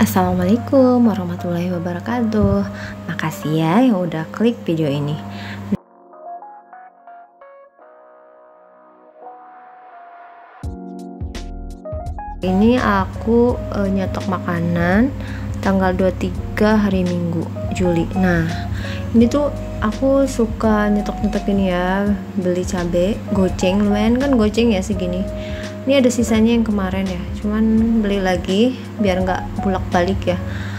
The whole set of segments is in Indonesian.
Assalamualaikum warahmatullahi wabarakatuh. Makasih ya yang udah klik video ini. Ini aku nyetok makanan tanggal 23 hari Minggu Juli. Nah, ini tuh aku suka nyetok-nyetok ini ya, beli cabai goceng, lumayan kan goceng ya segini. Ini ada sisanya yang kemarin ya, cuman beli lagi biar nggak bolak-balik ya.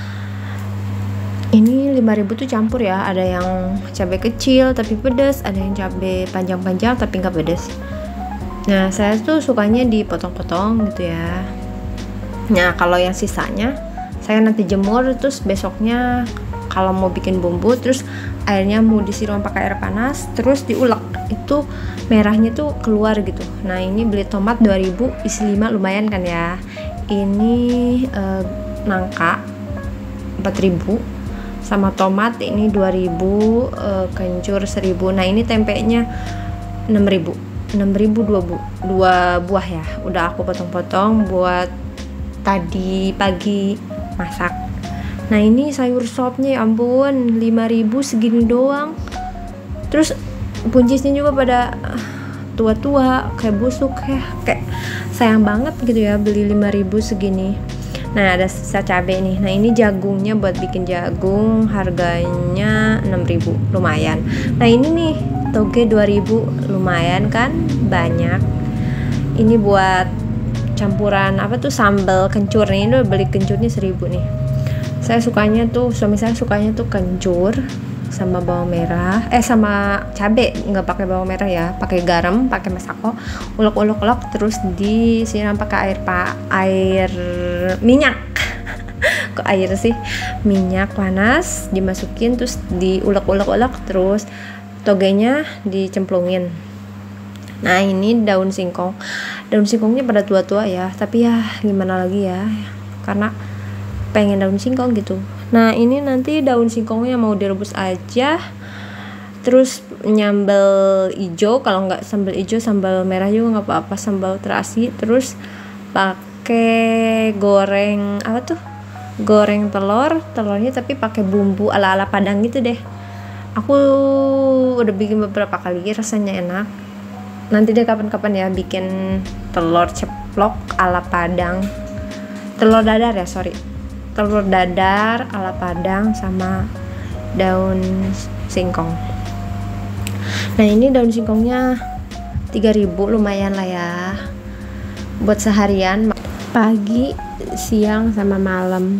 Ini 5.000 tuh campur ya, ada yang cabai kecil tapi pedas, ada yang cabai panjang-panjang tapi nggak pedas. Nah, saya tuh sukanya dipotong-potong gitu ya. Nah, kalau yang sisanya saya nanti jemur, terus besoknya kalau mau bikin bumbu, terus airnya mau disiram pakai air panas, terus diulek, itu merahnya tuh keluar gitu. Nah, ini beli tomat 2.000 isi 5, lumayan kan ya. Ini nangka 4.000 sama tomat ini 2.000, kencur 1.000. Nah, ini tempenya 6.000 dua buah ya, udah aku potong-potong buat tadi pagi masak. Nah, ini sayur sopnya ya ampun 5.000 segini doang, terus buncisnya juga pada tua-tua kayak busuk ya, kayak sayang banget gitu ya beli 5.000 segini. Nah, ada sisa cabai nih. Nah, ini jagungnya buat bikin jagung, harganya 6.000, lumayan. Nah, ini nih toge 2.000, lumayan kan, banyak. Ini buat campuran apa tuh, sambal kencur nih. Ini udah beli kencurnya 1.000 nih. Saya sukanya tuh, suami saya sukanya tuh kencur sama bawang merah, sama cabai, nggak pakai bawang merah ya, pakai garam, pakai masako, ulek-ulek terus disiram pakai air minyak. Kok air sih, minyak panas dimasukin, terus diulek-ulek terus togenya dicemplungin. Nah, ini daun singkongnya pada tua-tua ya, tapi ya gimana lagi ya, karena pengen daun singkong gitu. Nah, ini nanti daun singkongnya mau direbus aja, terus nyambel ijo, kalau nggak sambal ijo sambal merah juga nggak apa-apa, sambal terasi. Terus pakai goreng telurnya tapi pakai bumbu ala-ala Padang gitu deh. Aku udah bikin beberapa kali, rasanya enak. Nanti deh kapan-kapan ya bikin telur ceplok ala Padang, telur dadar ala Padang sama daun singkong. Nah, ini daun singkongnya 3.000, lumayan lah ya buat seharian, pagi, siang, sama malam.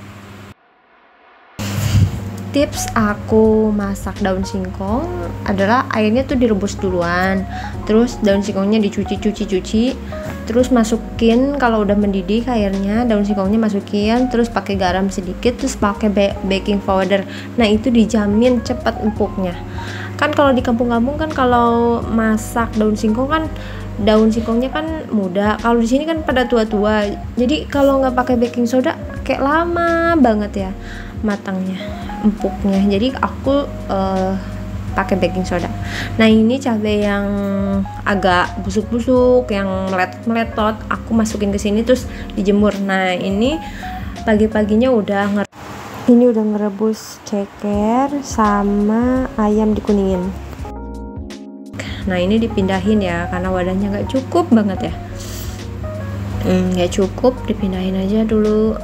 Tips aku masak daun singkong adalah airnya tuh direbus duluan, terus daun singkongnya dicuci, terus masukin, kalau udah mendidih airnya, daun singkongnya masukin, terus pakai garam sedikit, terus pakai baking powder. Nah, itu dijamin cepat empuknya. Kan kalau di kampung-kampung kan kalau masak daun singkong kan daun singkongnya kan muda, kalau di sini kan pada tua-tua, jadi kalau nggak pakai baking soda kayak lama banget ya matangnya, empuknya. Jadi aku pakai baking soda. Nah, ini cabai yang agak busuk-busuk, yang meletot, aku masukin ke sini terus dijemur. Nah, ini pagi-paginya udah ngerebus ceker sama ayam dikuningin. Nah, ini dipindahin ya karena wadahnya nggak cukup banget ya. Nggak cukup, dipindahin aja dulu.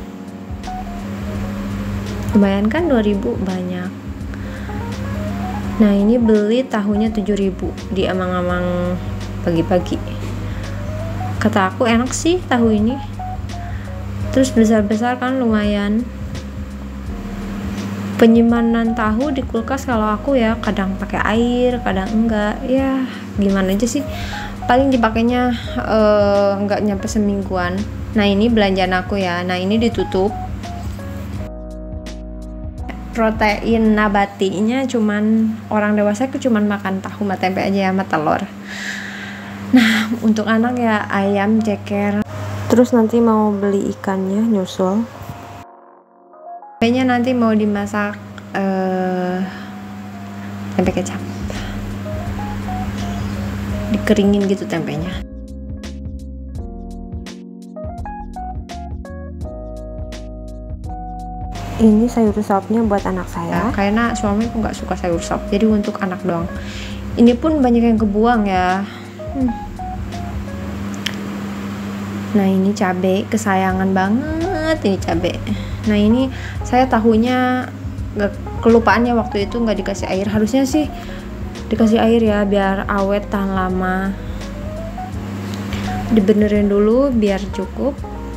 Lumayan kan, 2.000 banyak. Nah, ini beli tahunya 7.000 di amang-amang pagi-pagi. Kata aku enak sih tahu ini. Terus besar-besar kan, lumayan. Penyimpanan tahu di kulkas kalau aku ya kadang pakai air, kadang enggak. Ya, gimana aja sih. Paling dipakainya enggak nyampe semingguan. Nah, ini belanjaan aku ya. Nah, ini ditutup. Protein nabatinya cuman orang dewasa itu cuman makan tahu sama tempe aja sama telur. Nah, untuk anak ya ayam, ceker. Terus nanti mau beli ikannya nyusul. Kayaknya nanti mau dimasak tempe kecap, dikeringin gitu tempenya. Ini sayur sopnya buat anak saya, karena suamiku nggak suka sayur sop, jadi untuk anak doang. Ini pun banyak yang kebuang ya. Nah ini cabai, kesayangan banget ini cabai. Nah ini saya tahunya kelupaannya waktu itu nggak dikasih air, harusnya sih dikasih air ya biar awet tahan lama. Dibenerin dulu biar cukup.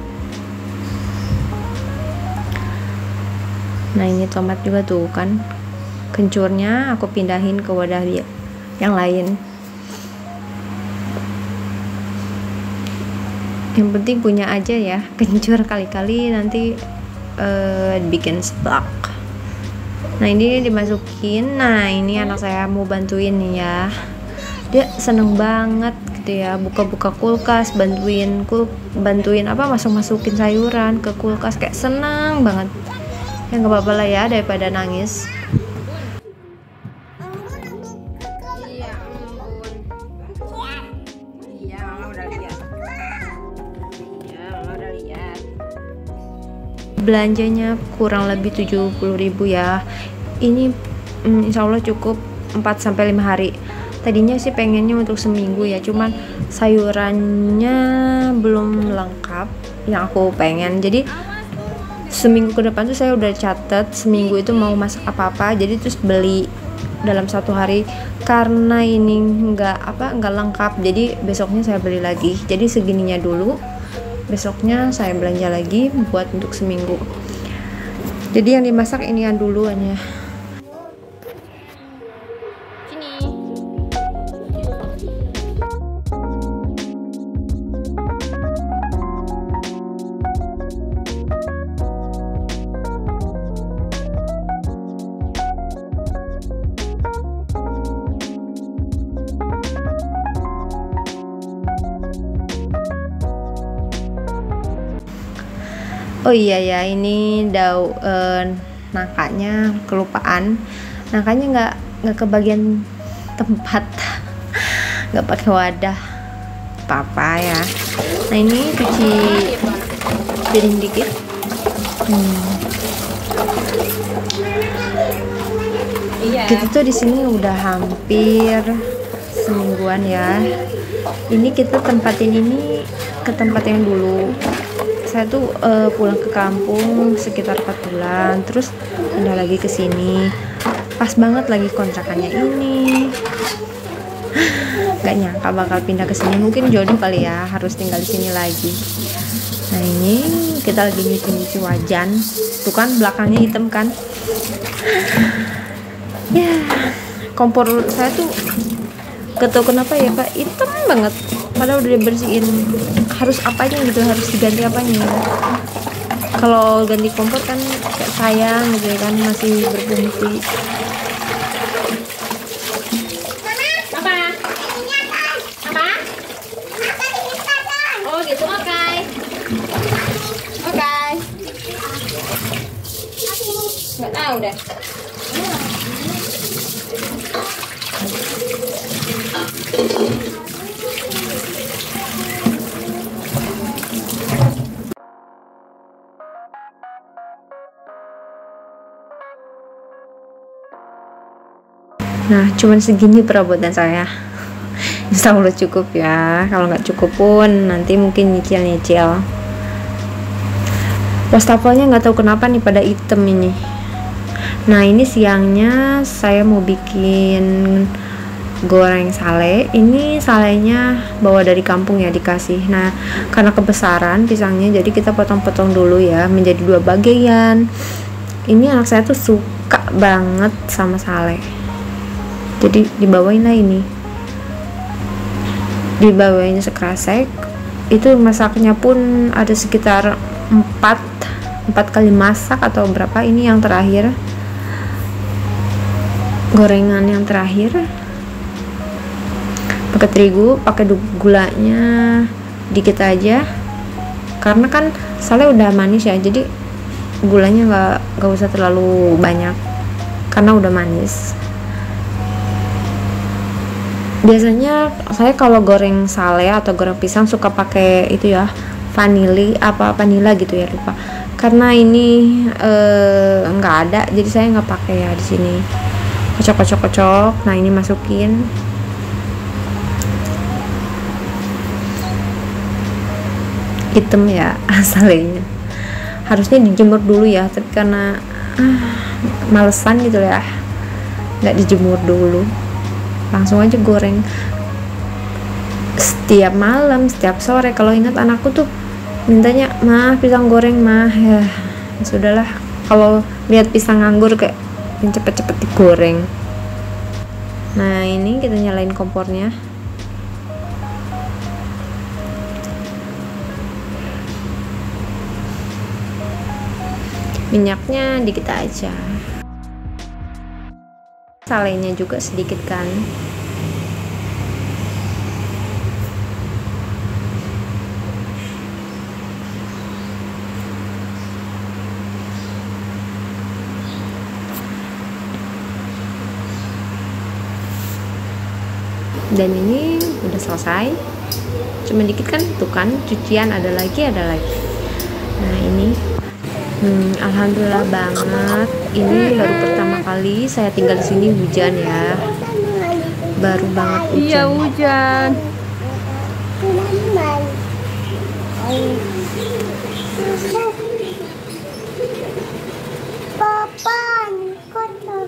Nah ini tomat juga tuh kan, kencurnya aku pindahin ke wadah yang lain. Yang penting punya aja ya, kencur kali-kali nanti bikin seblak. Nah ini dimasukin. Nah ini anak saya mau bantuin nih ya, dia seneng banget gitu ya, buka-buka kulkas, bantuin apa, masukin sayuran ke kulkas, kayak senang banget. Ya nggak apa-apa lah ya, daripada nangis. Iya ampun, iya mama udah lihat, iya mama udah lihat. Belanjanya kurang lebih 70.000 ya. Ini insya Allah cukup 4-5 hari. Tadinya sih pengennya untuk seminggu ya, cuman sayurannya belum lengkap yang aku pengen, jadi seminggu ke depan tuh saya udah catet seminggu itu mau masak apa-apa, jadi terus beli dalam 1 hari. Karena ini nggak lengkap, jadi besoknya saya beli lagi. Jadi segininya dulu, besoknya saya belanja lagi buat untuk seminggu. Jadi yang dimasak inian duluan ya. Oh iya ya, ini nangkanya kelupaan. Nangkanya nggak kebagian tempat, nggak pakai wadah apa ya. Nah ini cuci piring dikit. Kita tuh di sini udah hampir semingguan ya. Ini kita tempatin ini ke tempat yang dulu. Saya tuh pulang ke kampung sekitar 4 bulan, terus pindah lagi ke sini. Pas banget lagi kontrakannya ini. Gak nyangka bakal pindah ke sini, mungkin jodoh kali ya, harus tinggal di sini lagi. Nah ini kita lagi nyuci wajan. Tuh kan belakangnya hitam kan. Ya, kompor saya tuh gak tau kenapa ya Kak, hitam banget. Padahal udah dibersihin, harus apanya gitu, harus diganti apanya. Kalau ganti kompor kan kayak sayang gitu ya kan, masih berfungsi. Oh gitu, oke. Nggak tahu deh. Nah, cuman segini perabotan saya. Insya Allah cukup ya. Kalau nggak cukup pun nanti mungkin nyicil-nyicil. Wastafelnya nggak tahu kenapa nih pada hitam ini. Nah, ini siangnya saya mau bikin goreng sale. Ini salenya bawa dari kampung ya, dikasih. Nah, karena kebesaran pisangnya, jadi kita potong-potong dulu ya menjadi 2 bagian. Ini anak saya tuh suka banget sama sale. Jadi dibawain lah ini, dibawainnya sekrasek. Itu masaknya pun ada sekitar 4 kali masak atau berapa. Ini yang terakhir, gorengan yang terakhir. Pakai terigu, pakai gulanya dikit aja, karena kan sale udah manis ya, jadi gulanya nggak usah terlalu banyak karena udah manis. Biasanya saya kalau goreng sale atau goreng pisang suka pakai itu ya, vanila gitu ya, lupa. karena ini nggak ada, jadi saya nggak pakai ya di sini. Kocok. Nah, ini masukin. Hitam ya asalnya. Harusnya dijemur dulu ya, tapi karena malesan gitu ya, nggak dijemur dulu, langsung aja goreng. Setiap malam, setiap sore kalau ingat anakku tuh mintanya, "Mah, pisang goreng mah." Ya sudahlah, kalau lihat pisang nganggur kayak cepet-cepet digoreng. Nah, ini kita nyalain kompornya. Minyaknya dikit aja, salenya juga sedikit kan. Dan ini udah selesai, cuma dikit kan, tuh kan cucian ada lagi. Nah, ini alhamdulillah banget, ini baru pertama kali saya tinggal di sini hujan ya, baru banget hujan. Iya, hujan. Papa, kotor.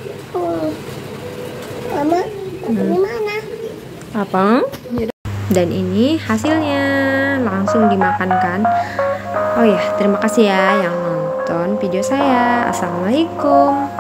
Mama, ini mana? Apa? Dan ini hasilnya, langsung dimakan kan. Oh ya, terima kasih ya yang nonton video saya. Assalamualaikum.